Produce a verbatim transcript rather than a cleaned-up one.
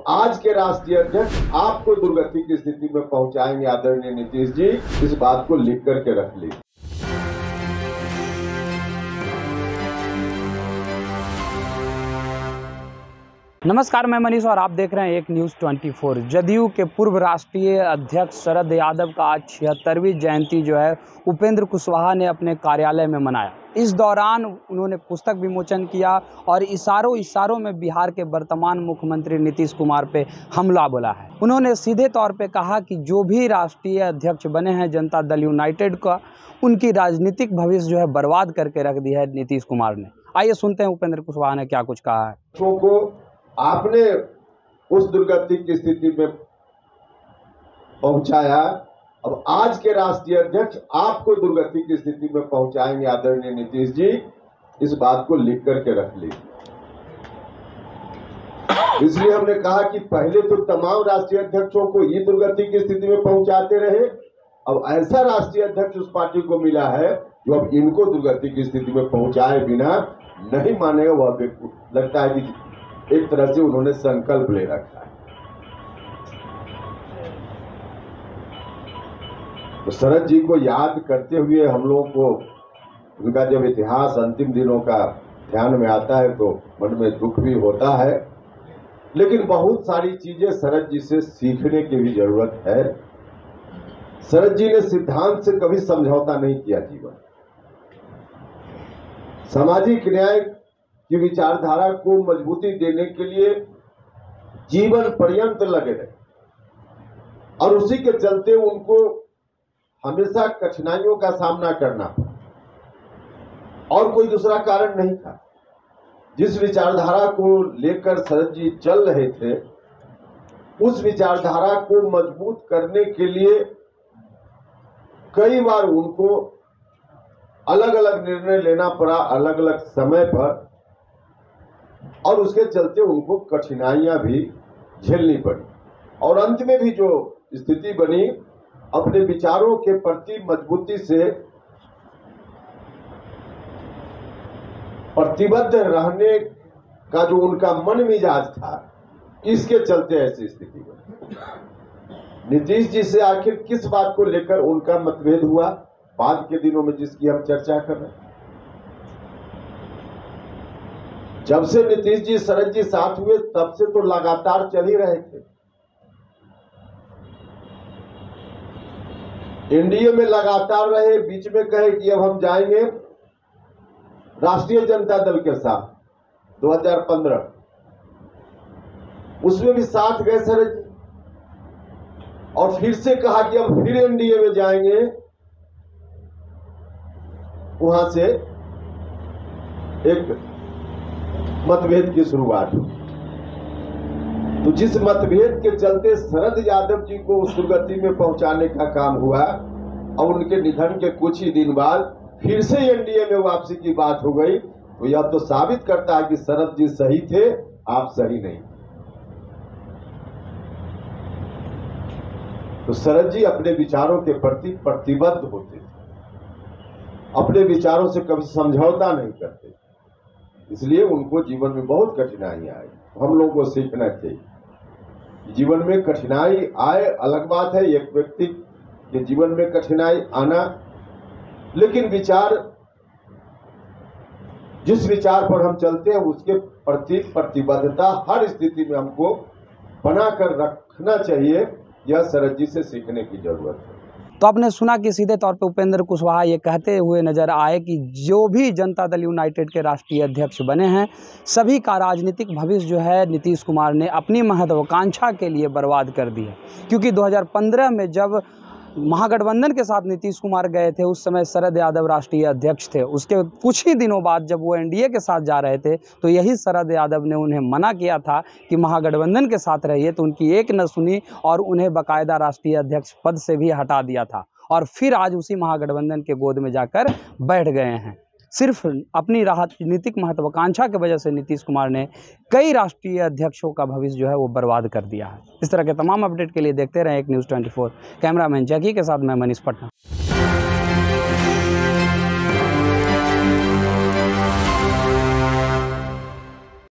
आज के राष्ट्रीय अध्यक्ष आपको दुर्गति की स्थिति में पहुंचाएंगे आदरणीय नीतीश जी, इस बात को लिख करके रख लीजिए। नमस्कार, मैं मनीष और आप देख रहे हैं एक न्यूज़ चौबीस। जदयू के पूर्व राष्ट्रीय अध्यक्ष शरद यादव का आज छिहत्तरवीं जयंती जो है उपेंद्र कुशवाहा ने अपने कार्यालय में मनाया। इस दौरान उन्होंने पुस्तक विमोचन किया और इशारों इशारों में बिहार के वर्तमान मुख्यमंत्री नीतीश कुमार पे हमला बोला है। उन्होंने सीधे तौर पे कहा कि जो भी राष्ट्रीय अध्यक्ष बने हैं जनता दल यूनाइटेड का, उनकी राजनीतिक भविष्य जो है बर्बाद करके रख दी है नीतीश कुमार ने। आइए सुनते हैं उपेंद्र कुशवाहा ने क्या कुछ कहा है। आपने उस दुर्गति की स्थिति में पहुंचाया, अब आज के राष्ट्रीय अध्यक्ष आपको दुर्गति की स्थिति में पहुंचाएंगे आदरणीय नीतीश जी, इस बात को लिख करके रख लीजिए। इसलिए हमने कहा कि पहले तो तमाम राष्ट्रीय अध्यक्षों को ये दुर्गति की स्थिति में पहुंचाते रहे, अब ऐसा राष्ट्रीय अध्यक्ष उस पार्टी को मिला है जो अब इनको दुर्गति की स्थिति में पहुंचाए बिना नहीं मानेगा। वह लगता है कि एक तरह से उन्होंने संकल्प ले रखा है। तो शरद जी को याद करते हुए हम लोगों को उनका जब इतिहास अंतिम दिनों का ध्यान में आता है तो मन में दुख भी होता है, लेकिन बहुत सारी चीजें शरद जी से सीखने की भी जरूरत है। शरद जी ने सिद्धांत से कभी समझौता नहीं किया। जीवन सामाजिक न्याय की विचारधारा को मजबूती देने के लिए जीवन पर्यंत लगे रहे और उसी के चलते उनको हमेशा कठिनाइयों का सामना करना पड़ा और कोई दूसरा कारण नहीं था। जिस विचारधारा को लेकर शरद जी चल रहे थे, उस विचारधारा को मजबूत करने के लिए कई बार उनको अलग अलग निर्णय लेना पड़ा, अलग अलग समय पर, और उसके चलते उनको कठिनाइयां भी झेलनी पड़ी और अंत में भी जो स्थिति बनी, अपने विचारों के प्रति मजबूती से प्रतिबद्ध रहने का जो उनका मन मिजाज था, इसके चलते ऐसी स्थिति बनी। नीतीश जी से आखिर किस बात को लेकर उनका मतभेद हुआ बाद के दिनों में, जिसकी हम चर्चा कर रहे हैं। जब से नीतीश जी शरद जी साथ हुए तब से तो लगातार चल ही रहे थे। एनडीए में लगातार रहे, बीच में कहे कि अब हम जाएंगे राष्ट्रीय जनता दल के साथ दो हज़ार पंद्रह, उसमें भी साथ गए शरद जी और फिर से कहा कि अब फिर एनडीए में जाएंगे। वहां से एक मतभेद की शुरुआत हुई। तो जिस मतभेद के चलते शरद यादव जी को उस दुर्गति में पहुंचाने का काम हुआ और उनके निधन के कुछ ही दिन बाद फिर से एनडीए में वापसी की बात हो गई, तो यह तो साबित करता है कि शरद जी सही थे, आप सही नहीं। तो शरद जी अपने विचारों के प्रति प्रतिबद्ध होते थे, अपने विचारों से कभी समझौता नहीं करते, इसलिए उनको जीवन में बहुत कठिनाई आई। हम लोगों को सीखना चाहिए। जीवन में कठिनाई आए अलग बात है, एक व्यक्ति के जीवन में कठिनाई आना, लेकिन विचार, जिस विचार पर हम चलते हैं उसके प्रति प्रतिबद्धता हर स्थिति में हमको बनाकर रखना चाहिए। यह शरद जी से सीखने की जरूरत है। तो आपने सुना कि सीधे तौर पे उपेंद्र कुशवाहा ये कहते हुए नजर आए कि जो भी जनता दल यूनाइटेड के राष्ट्रीय अध्यक्ष बने हैं, सभी का राजनीतिक भविष्य जो है नीतीश कुमार ने अपनी महत्वाकांक्षा के लिए बर्बाद कर दी है। क्योंकि दो हज़ार पंद्रह में जब महागठबंधन के साथ नीतीश कुमार गए थे, उस समय शरद यादव राष्ट्रीय अध्यक्ष थे। उसके कुछ ही दिनों बाद जब वो एनडीए के साथ जा रहे थे, तो यही शरद यादव ने उन्हें मना किया था कि महागठबंधन के साथ रहिए, तो उनकी एक न सुनी और उन्हें बाकायदा राष्ट्रीय अध्यक्ष पद से भी हटा दिया था। और फिर आज उसी महागठबंधन के गोद में जाकर बैठ गए हैं। सिर्फ अपनी राजनीतिक महत्वाकांक्षा की वजह से नीतीश कुमार ने कई राष्ट्रीय अध्यक्षों का भविष्य जो है वो बर्बाद कर दिया है। इस तरह के तमाम अपडेट के लिए देखते रहें एक न्यूज़ चौबीस। कैमरामैन जैकी के साथ मैं मनीष पटना।